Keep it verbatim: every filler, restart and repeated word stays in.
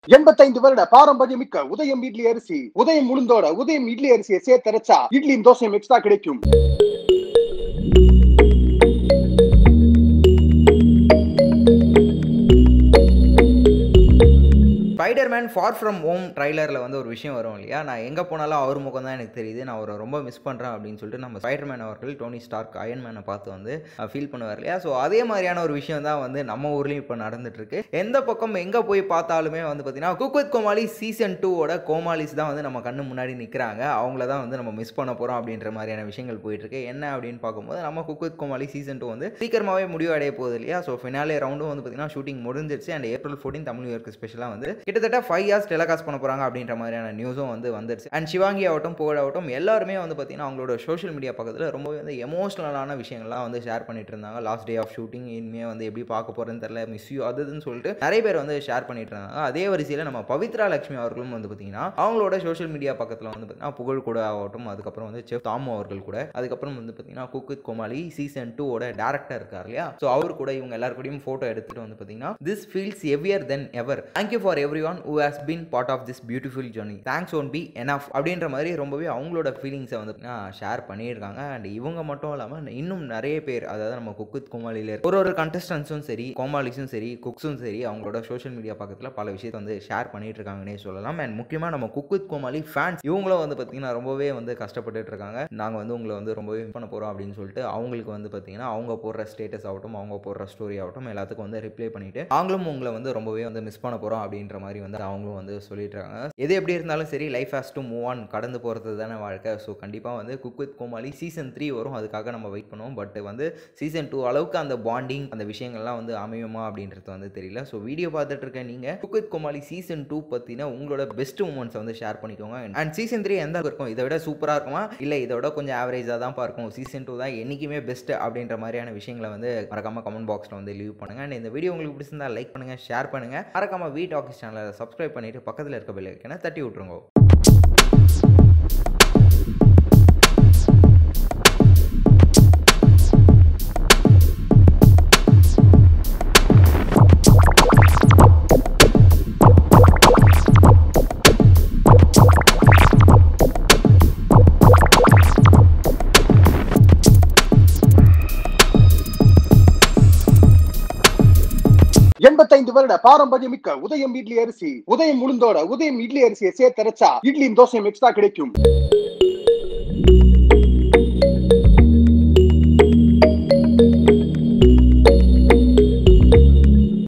எண்பத்தைந்து வருட பாரம்பரியமிக்க உதயம் இட்லி அரிசி. உதயம் உளுந்தோட உதயம் இட்லி அரிசியை சேர்த்தரைச்சா இட்லியும் தோசையும் எக்ஸ்ட்ரா கிடைக்கும். ஸ்பைடர்மேன் ஃபார் ஃப்ரம் ஹோம் ட்ரைலரில் வந்து ஒரு விஷயம் வரும் இல்லையா, நான் எங்கே போனாலும் அவர் முகம் தான் எனக்கு தெரியுது, நான் அவரை ரொம்ப மிஸ் பண்ணுறேன் அப்படின்னு சொல்லிட்டு நம்ம ஸ்பைடர்மேன் அவர்கள் டோனி ஸ்டார்க் அயன் மேனை பார்த்து வந்து ஃபீல் பண்ணுவார் இல்லையா. ஸோ அதே மாதிரியான ஒரு விஷயம் தான் வந்து நம்ம ஊர்லேயும் இப்போ நடந்துட்டுருக்கு. எந்த பக்கம் எங்கே போய் பார்த்தாலுமே வந்து பார்த்தீங்கன்னா குக் வித் கோமாளி சீசன் டூவோட கோமாளிஸ் தான் வந்து நம்ம கண்ணு முன்னாடி நிற்கிறாங்க. அவங்கள தான் வந்து நம்ம மிஸ் பண்ண போகிறோம் அப்படின்ற மாதிரியான விஷயங்கள் போயிட்டுருக்கு. என்ன அப்படின்னு பார்க்கும்போது நம்ம cook with Comali season two வந்து சீக்கிரமாகவே முடிவடைய போகுது இல்லையா. ஸோ ஃபினாலே ரவுண்டும் வந்து பார்த்தீங்கன்னா ஷூட்டிங் முடிஞ்சிருச்சு. அண்ட் ஏப்ரல் ஃபோர்டீன் தமிழ் இயர்க்கு ஸ்பெஷலாக வந்து கிட்டத்தட்ட ஃபைவ் இயர்ஸ் டெலிகாஸ்ட் பண்ண போகிறாங்க அப்படின்ற மாதிரியான நியூஸும் வந்து வந்துருச்சு. அண்ட் சிவாங்கி ஆகட்டும் புகழ் ஆகட்டும் எல்லாருமே வந்து பார்த்தீங்கன்னா அவங்களோட சோஷியல் மீடியா பக்கத்தில் ரொம்பவே வந்து எமோஷனலான விஷயங்கள்லாம் வந்து ஷேர் பண்ணிட்டு இருந்தாங்க. லாஸ்ட் டே ஆஃப் ஷூட்டிங் இனிமேல் வந்து எப்படி பார்க்க போகிறேன்னு தெரியல, மிஸ் யூ அதுன்னு சொல்லிட்டு நிறைய பேர் வந்து ஷேர் பண்ணிட்டு இருந்தாங்க. அதே வரிசையில் நம்ம பவித்ரா லட்சுமி அவர்களும் வந்து பார்த்தீங்கன்னா அவங்களோட சோஷியல் மீடியா பக்கத்தில் வந்து பார்த்தீங்கன்னா புகழ் கூட ஆகட்டும், அதுக்கப்புறம் வந்து செஃப் தாமு அவர்கள் கூட, அதுக்கப்புறம் வந்து பார்த்தீங்கன்னா cook with Comali season two ஓட டேரக்டர் இருக்கார் இல்லையா. ஸோ அவர் கூட இவங்க எல்லாருக்கூடையும் ஃபோட்டோ எடுத்துட்டு வந்து பார்த்தீங்கன்னா this feels heavier than ever, thank you for everyone who has been part of this beautiful journey, thanks won't be enough அப்படின்ற மாதிரி ரொம்பவே அவங்களோட ஃபீலிங்ஸை வந்து ஷேர் பண்ணியிருக்காங்க. அண்ட் இவங்க மட்டும் இல்லாமல் இன்னும் நிறைய பேர், அதாவது நம்ம குக் வித் கோமாளியில் ஒரு ஒரு கண்டஸ்டன்ஸும் சரி, கோமாளிஸும் சரி, குக்ஸும் சரி, அவங்களோட சோஷியல் மீடியா பக்கத்தில் பல விஷயத்தை வந்து ஷேர் பண்ணிட்டு இருக்காங்கன்னே சொல்லலாம். அண்ட் முக்கியமாக நம்ம குக் வித் கோமாளி ஃபேன்ஸ் இவங்களும் வந்து பார்த்தீங்கன்னா ரொம்பவே வந்து கஷ்டப்பட்டு இருக்காங்க. நாங்கள் வந்து உங்களை வந்து ரொம்பவே மிஸ் பண்ண போகிறோம் அப்படின்னு சொல்லிட்டு அவங்களுக்கு வந்து பார்த்தீங்கன்னா அவங்க போடுற ஸ்டேட்டஸ் ஆகட்டும், அவங்க போடுற ஸ்டோரி ஆகட்டும் எல்லாத்துக்கும் வந்து ரிப்ளை பண்ணிட்டு அவங்களும் உங்களை வந்து ரொம்பவே வந்து மிஸ் பண்ண போகிறோம் அப்படின்ற மாதிரி வந்து அவங்களும் வந்து சொல்லிட்டு இருக்காங்க. எது எப்படி இருந்தாலும் சரி, life has to move on, கடந்து போகிறது தானே வாழ்க்கை. ஸோ கண்டிப்பாக வந்து cook with Comali season three வரும், அதுக்காக நம்ம வெயிட் பண்ணுவோம். பட் வந்து சீசன் டூ அளவுக்கு அந்த பாண்டிங் அந்த விஷயங்கள்லாம் வந்து அமையுமா அப்படின்றது வந்து தெரியல. ஸோ வீடியோ பார்த்துட்டு இருக்க நீங்கள் cook with Comali season two பற்றினா உங்களோட பெஸ்ட் மூமெண்ட்ஸை வந்து ஷேர் பண்ணிக்கோங்க. அண்ட் சீசன் த்ரீ எந்த இருக்கும், இதை விட சூப்பராக இருக்குமா இல்லை இதை விட கொஞ்சம் ஆவரேஜாக தான் பார்க்கும், சீசன் டூ தான் என்றைக்குமே பெஸ்ட் அப்படின்ற மாதிரியான விஷயங்களை வந்து மறக்காமல் கமெண்ட் பாக்ஸில் வந்து லீவ் பண்ணுங்கள். அண்ட் இந்த வீடியோ உங்களுக்கு பிடிச்சிருந்தா லைக் பண்ணுங்கள், ஷேர் பண்ணுங்கள், மறக்காமல் வீடாக்கிஸ் சேனலை சப்ஸ்கிரைப் பண்ணிவிட்டு பக்கத்தில் இருக்க பெல் ஐகானை தட்டி விட்டுருங்க. எண்பத்தைந்து வருட பாரம்பரியமிக்க உதயம் இட்லி அரிசி. உதயம் உளுந்தோட உதயம் இட்லி அரிசியை சேர்த்தரைச்சா இட்லியும் தோசையும் எக்ஸ்ட்ரா கிடைக்கும்.